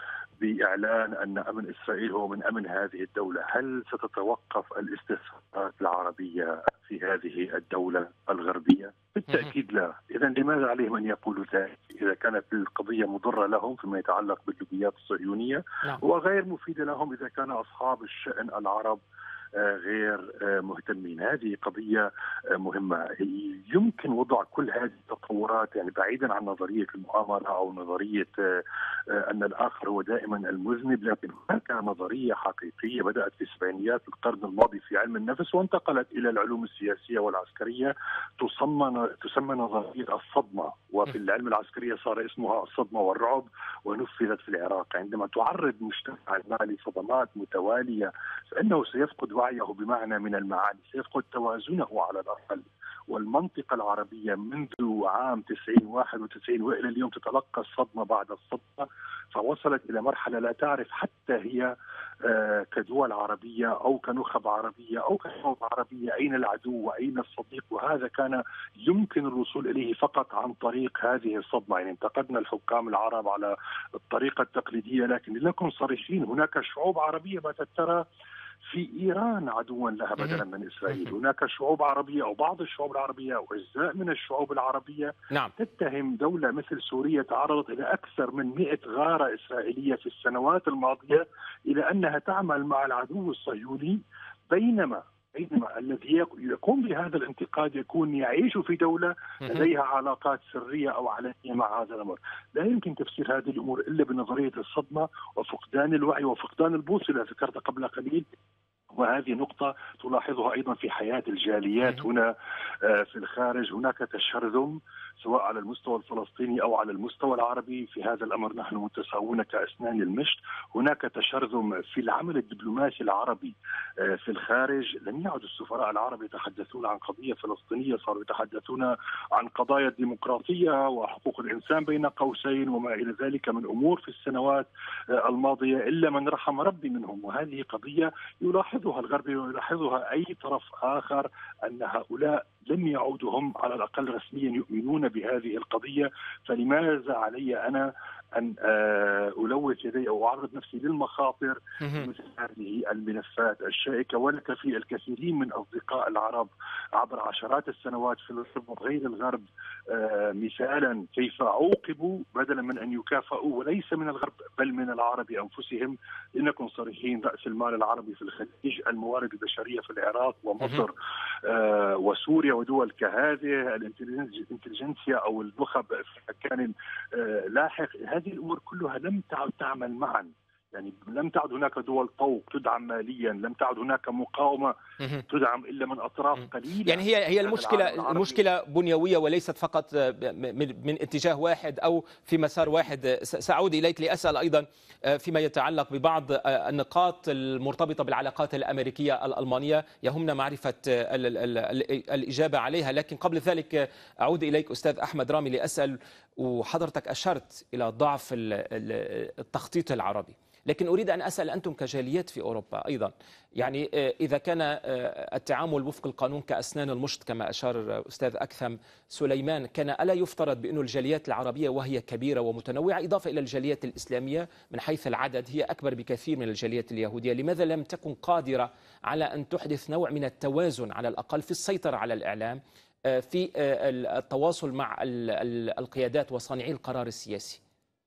بإعلان أن أمن إسرائيل هو من أمن هذه الدولة، هل ستتوقف الاستثمارات العربية في هذه الدولة الغربية؟ بالتأكيد لا. إذن لماذا عليهم أن يقولوا ذلك إذا كانت القضية مضرة لهم فيما يتعلق باللوبيات الصهيونية وغير مفيدة لهم إذا كان أصحاب الشأن العرب غير مهتمين؟ هذه قضية مهمة. يمكن وضع كل هذه التطورات يعني بعيدا عن نظرية المؤامرة أو نظرية أن الآخر هو دائما المذنب، لكن هناك نظرية حقيقية بدأت في سبعينيات القرن الماضي في علم النفس وانتقلت إلى العلوم السياسية والعسكرية، تسمى نظرية الصدمة، وفي العلم العسكرية صار اسمها الصدمة والرعب، ونفذت في العراق. عندما تعرض مجتمع ما لصدمات متوالية فإنه سيفقد وعيه بمعنى من المعاني، سيفقد توازنه على الأقل. والمنطقة العربية منذ عام 91 وإلى اليوم تتلقى الصدمة بعد الصدمة، فوصلت إلى مرحلة لا تعرف حتى هي كدول عربية أو كنخب عربية أو كشعوب عربية أين العدو وأين الصديق، وهذا كان يمكن الوصول إليه فقط عن طريق هذه الصدمة. يعني انتقدنا الحكام العرب على الطريقة التقليدية، لكن لنكن صريحين هناك شعوب عربية باتت ترى في إيران عدوا لها بدلا من إسرائيل. هناك شعوب عربية أو بعض الشعوب العربية أو أجزاء من الشعوب العربية تتهم دولة مثل سوريا تعرضت إلى أكثر من 100 غارة إسرائيلية في السنوات الماضية إلى أنها تعمل مع العدو الصهيوني، بينما الذي يقوم بهذا الانتقاد يكون يعيش في دولة لديها علاقات سرية أو علنية مع هذا الأمر. لا يمكن تفسير هذه الأمور إلا بنظرية الصدمة وفقدان الوعي وفقدان البوصلة ذكرت قبل قليل، وهذه نقطة تلاحظها أيضا في حياة الجاليات هنا في الخارج. هناك تشرذم سواء على المستوى الفلسطيني أو على المستوى العربي، في هذا الأمر نحن متساوون كأسنان المشط. هناك تشرذم في العمل الدبلوماسي العربي في الخارج. لم يعد السفراء العرب يتحدثون عن قضية فلسطينية، صاروا يتحدثون عن قضايا الديمقراطية وحقوق الإنسان بين قوسين وما إلى ذلك من أمور في السنوات الماضية، إلا من رحم ربي منهم. وهذه قضية يلاحظها الغرب ويلاحظها أي طرف آخر، أن هؤلاء لم يعودوا هم على الأقل رسميا يؤمنون بهذه القضية. فلماذا علي أنا أن ألوث يدي أو أعرض نفسي للمخاطر مثل هذه الملفات الشائكة؟ ولك في الكثيرين من أصدقاء العرب عبر عشرات السنوات في الغرب وغير الغرب مثالا كيف عوقبوا بدلا من أن يكافئوا، وليس من الغرب بل من العرب أنفسهم. لنكن صريحين، رأس المال العربي في الخليج، الموارد البشرية في العراق ومصر وسوريا ودول كهذه، الانتليجنسيا أو النخب في مكان لاحق، هذه الأمور كلها لم تعد تعمل معا. يعني لم تعد هناك دول طوق تدعم ماليا، لم تعد هناك مقاومة تدعم إلا من أطراف قليلة. يعني هي المشكلة بنيوية وليست فقط من اتجاه واحد أو في مسار واحد. سأعود إليك لأسأل أيضا فيما يتعلق ببعض النقاط المرتبطة بالعلاقات الأمريكية الألمانية، يهمنا معرفة الإجابة عليها. لكن قبل ذلك أعود إليك أستاذ أحمد رامي لأسأل، وحضرتك أشرت إلى ضعف التخطيط العربي، لكن أريد أن أسأل أنتم كجاليات في أوروبا أيضا، يعني إذا كان التعامل وفق القانون كأسنان المشط كما أشار أستاذ أكثم سليمان، كان ألا يفترض بأن الجاليات العربية وهي كبيرة ومتنوعة إضافة إلى الجاليات الإسلامية من حيث العدد هي أكبر بكثير من الجاليات اليهودية، لماذا لم تكن قادرة على أن تحدث نوع من التوازن على الأقل في السيطرة على الإعلام، في التواصل مع القيادات وصانعي القرار السياسي؟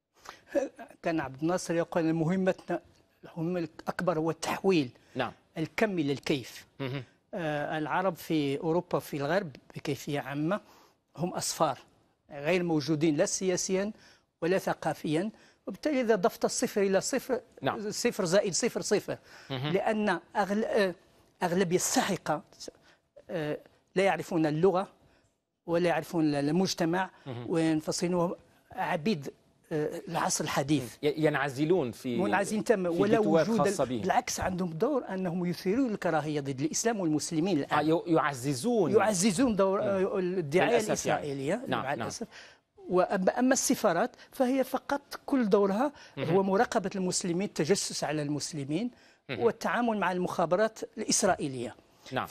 كان عبد الناصر يقول مهمتنا الأكبر هو التحويل الكمي للكيف. العرب في أوروبا في الغرب بكيفية عامة هم أصفار، غير موجودين لا سياسيا ولا ثقافيا، وبالتالي إذا ضفت الصفر إلى صفر، صفر زائد صفر صفر، لأن أغلبية السحقة لا يعرفون اللغة ولا يعرفون المجتمع، وينفصلون عبيد العصر الحديث، ينعزلون منعزلين تماما ولا وجود. بالعكس عندهم دور أنهم يثيرون الكراهية ضد الإسلام والمسلمين الآن. يعززون دور الدعاية الإسرائيلية مع الأسف. وأما السفارات فهي فقط كل دورها هو مراقبة المسلمين، التجسس على المسلمين والتعامل مع المخابرات الإسرائيلية. نعم.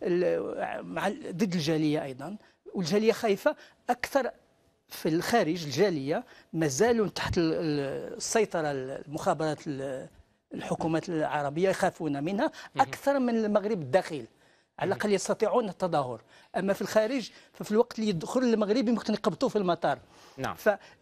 ضد الجالية أيضا، والجالية خايفة أكثر في الخارج. الجالية ما زالوا تحت السيطرة المخابرات الحكومات العربية، يخافون منها أكثر من المغرب الداخل، على الأقل يستطيعون التظاهر. أما في الخارج ففي الوقت اللي يدخل المغربي ممكن يقبطوه في المطار. نعم.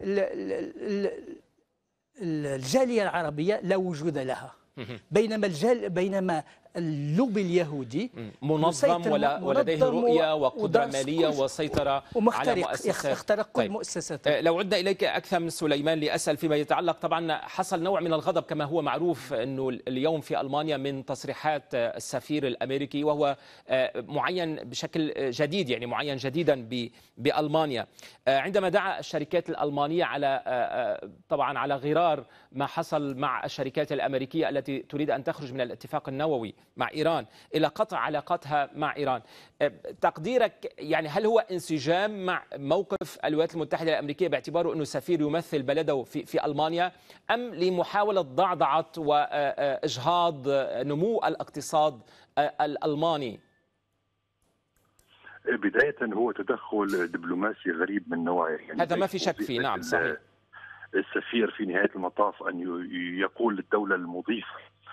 الجالية العربية لا وجود لها، بينما اللوبي اليهودي منظم ولديه رؤية وقدرة مالية وسيطرة على مؤسسات. اخترق كل مؤسسات. لو عدنا إليك أكثر من سليمان لأسأل فيما يتعلق، طبعا حصل نوع من الغضب كما هو معروف أنه اليوم في ألمانيا من تصريحات السفير الأمريكي، وهو معين بشكل جديد، يعني معين جديدا بألمانيا، عندما دعا الشركات الألمانية طبعا على غرار ما حصل مع الشركات الأمريكية التي تريد أن تخرج من الاتفاق النووي مع إيران إلى قطع علاقاتها مع إيران. تقديرك يعني هل هو انسجام مع موقف الولايات المتحدة الأمريكية باعتباره أنه سفير يمثل بلده في ألمانيا، أم لمحاولة ضعضعة وإجهاض نمو الاقتصاد الألماني؟ بداية هو تدخل دبلوماسي غريب من نوعه، يعني هذا ما في شك فيه. نعم صحيح. السفير في نهاية المطاف أن يقول للدولة المضيفة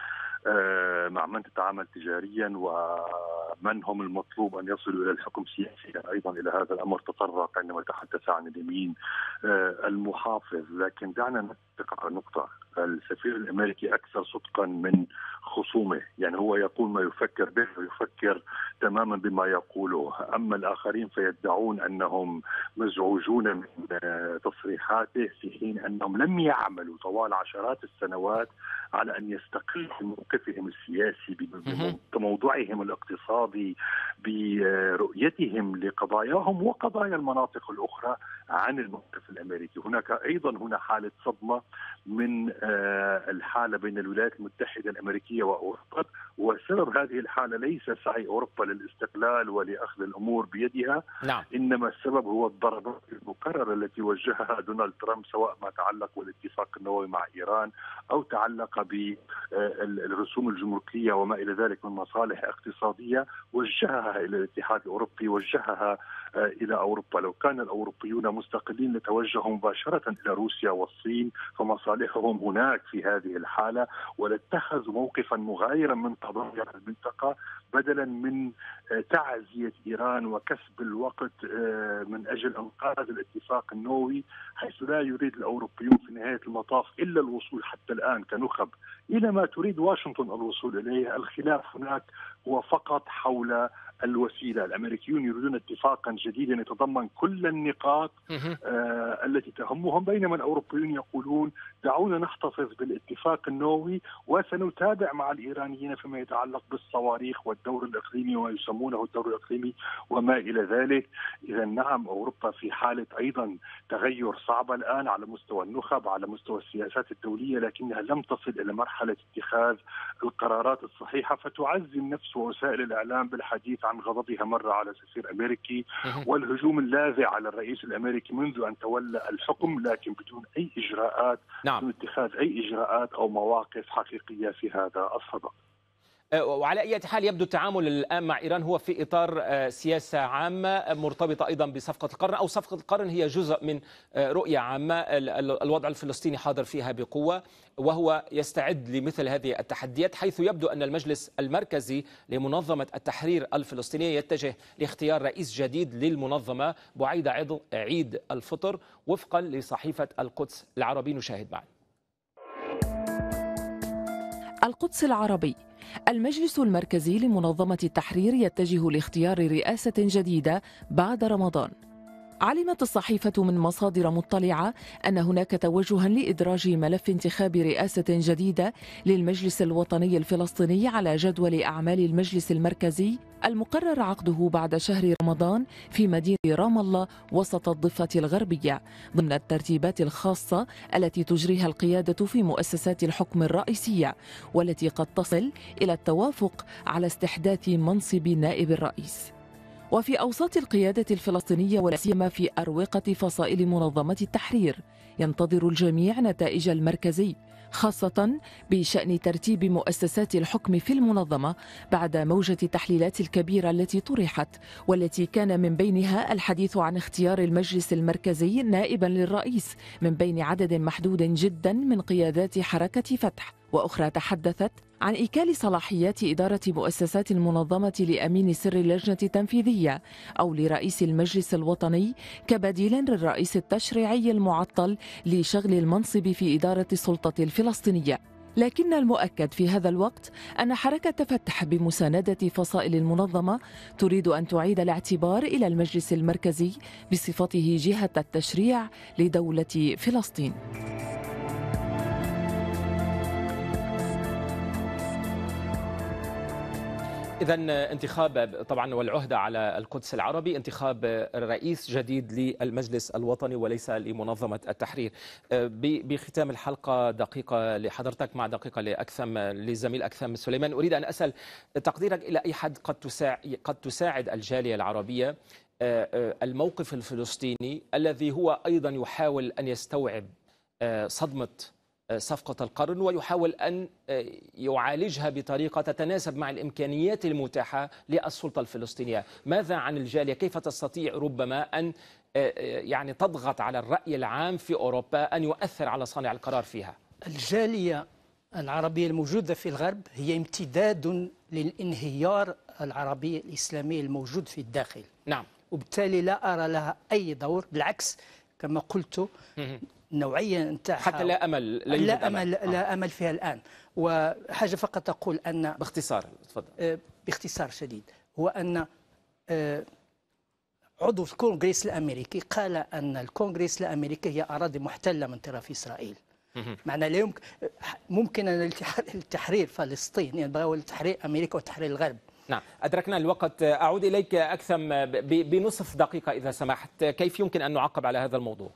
مع من تتعامل تجاريا ومن هم المطلوب أن يصلوا إلى الحكم سياسيا. أيضا إلى هذا الأمر تطرق عندما تحدث عن اليمين المحافظ. لكن دعنا نتفق على نقطة، السفير الأمريكي أكثر صدقا من خصومه، يعني هو يقول ما يفكر به ويفكر تماما بما يقوله. أما الآخرين فيدعون أنهم مزعوجون من تصريحاته، في حين أنهم لم يعملوا طوال عشرات السنوات على أن يستقلوا من موقفهم السياسي، بموضوعهم الاقتصادي، برؤيتهم لقضاياهم وقضايا المناطق الأخرى عن الموقف الأمريكي. هنا حالة صدمة من الحالة بين الولايات المتحدة الأمريكية وأوروبا، وسبب هذه الحالة ليس سعي أوروبا للاستقلال ولأخذ الأمور بيدها. نعم. إنما السبب هو الضربات المكررة التي وجهها دونالد ترامب، سواء ما تعلق بالاتفاق النووي مع إيران أو تعلق بالرسوم الجمركية وما إلى ذلك من مصالح اقتصادية، وجهها إلى الاتحاد الأوروبي، وجهها إلى أوروبا. لو كان الأوروبيون مستقلين لتوجهوا مباشرة إلى روسيا والصين، فمصالحهم هناك في هذه الحالة، ولاتخذوا موقفا مغايرا من قضايا المنطقة، بدلا من تعزية إيران وكسب الوقت من أجل إنقاذ الاتفاق النووي، حيث لا يريد الأوروبيون في نهاية المطاف إلا الوصول حتى الآن كنخب إلى ما تريد واشنطن الوصول إليه. الخلاف هناك هو فقط حول الوسيلة. الأمريكيون يريدون اتفاقا جديدا يتضمن كل النقاط التي تهمهم، بينما الأوروبيون يقولون دعونا نحتفظ بالاتفاق النووي وسنتابع مع الإيرانيين فيما يتعلق بالصواريخ والدور الإقليمي وما يسمونه الدور الإقليمي وما إلى ذلك. إذا نعم، أوروبا في حالة أيضا تغير صعبة الآن على مستوى النخب، على مستوى السياسات الدولية، لكنها لم تصل إلى مرحلة اتخاذ القرارات الصحيحة، فتعزي النفس ووسائل الإعلام بالحديث عن غضبها مرة على سفير أمريكي والهجوم اللاذع على الرئيس الأمريكي منذ أن تولى الحكم، لكن بدون أي إجراءات، بدون اتخاذ أي إجراءات أو مواقف حقيقية في هذا الصدد. وعلى أي حال يبدو التعامل الآن مع إيران هو في إطار سياسة عامة مرتبطة أيضا بصفقة القرن، أو صفقة القرن هي جزء من رؤية عامة الوضع الفلسطيني حاضر فيها بقوة، وهو يستعد لمثل هذه التحديات، حيث يبدو أن المجلس المركزي لمنظمة التحرير الفلسطينية يتجه لاختيار رئيس جديد للمنظمة بعيد عيد الفطر، وفقا لصحيفة القدس العربي. نشاهد معا. القدس العربي. المجلس المركزي لمنظمة التحرير يتجه لاختيار رئاسة جديدة بعد رمضان. علمت الصحيفة من مصادر مطلعة أن هناك توجها لإدراج ملف انتخاب رئاسة جديدة للمجلس الوطني الفلسطيني على جدول أعمال المجلس المركزي المقرر عقده بعد شهر رمضان في مدينة رام الله وسط الضفة الغربية، ضمن الترتيبات الخاصة التي تجريها القيادة في مؤسسات الحكم الرئيسية، والتي قد تصل إلى التوافق على استحداث منصب نائب الرئيس. وفي أوساط القيادة الفلسطينية ولا سيما في أروقة فصائل منظمة التحرير، ينتظر الجميع نتائج المركزي، خاصة بشأن ترتيب مؤسسات الحكم في المنظمة بعد موجة التحليلات الكبيرة التي طرحت، والتي كان من بينها الحديث عن اختيار المجلس المركزي نائبا للرئيس من بين عدد محدود جدا من قيادات حركة فتح، وأخرى تحدثت عن إيكال صلاحيات إدارة مؤسسات المنظمة لأمين سر اللجنة التنفيذية أو لرئيس المجلس الوطني كبديل للرئيس التشريعي المعطل لشغل المنصب في إدارة السلطة الفلسطينية. لكن المؤكد في هذا الوقت أن حركة فتح بمساندة فصائل المنظمة تريد أن تعيد الاعتبار إلى المجلس المركزي بصفته جهة التشريع لدولة فلسطين. إذا انتخاب طبعا والعهدة على القدس العربي، انتخاب رئيس جديد للمجلس الوطني وليس لمنظمة التحرير. بختام الحلقة دقيقة لحضرتك مع دقيقة لزميل أكثم سليمان، أريد أن أسأل تقديرك إلى أي حد قد تساعد الجالية العربية الموقف الفلسطيني الذي هو أيضا يحاول أن يستوعب صدمة صفقة القرن ويحاول أن يعالجها بطريقة تتناسب مع الإمكانيات المتاحة للسلطة الفلسطينية. ماذا عن الجالية؟ كيف تستطيع ربما أن يعني تضغط على الرأي العام في أوروبا أن يؤثر على صانع القرار فيها؟ الجالية العربية الموجودة في الغرب هي امتداد للانهيار العربي الإسلامي الموجود في الداخل. نعم. وبالتالي لا أرى لها أي دور، بالعكس كما قلت نوعيا نتاعها حتى لا أمل لا أمل فيها الآن. وحاجة فقط أقول أن باختصار تفضل. باختصار شديد هو أن عضو الكونغرس الأمريكي قال أن الكونغرس الأمريكي هي أراضي محتلة من طرف إسرائيل. معنى لا ممكن أن التحرير فلسطين ينبغي لتحرير أمريكا وتحرير الغرب. نعم، أدركنا الوقت. أعود إليك أكثم بنصف دقيقة إذا سمحت، كيف يمكن أن نعقب على هذا الموضوع؟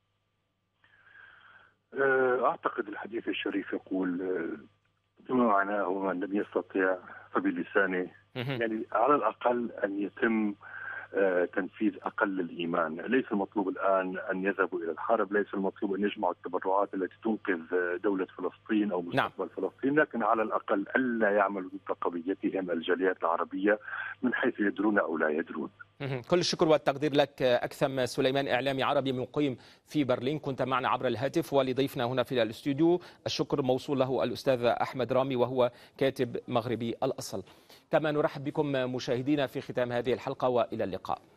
أعتقد الحديث الشريف يقول بما معناه من لم يستطيع فبلسانه، يعني على الأقل أن يتم تنفيذ أقل الإيمان. ليس المطلوب الآن أن يذهبوا إلى الحرب، ليس المطلوب أن يجمعوا التبرعات التي تنقذ دولة فلسطين أو مستقبل فلسطين، لكن على الأقل ألا يعملوا ضد قضيتهم الجاليات العربية من حيث يدرون أو لا يدرون. كل الشكر والتقدير لك أكثم سليمان، إعلامي عربي مقيم في برلين، كنت معنا عبر الهاتف. ولضيفنا هنا في الاستوديو الشكر موصول له الأستاذ أحمد رامي وهو كاتب مغربي الأصل. كما نرحب بكم مشاهدينا في ختام هذه الحلقة وإلى اللقاء.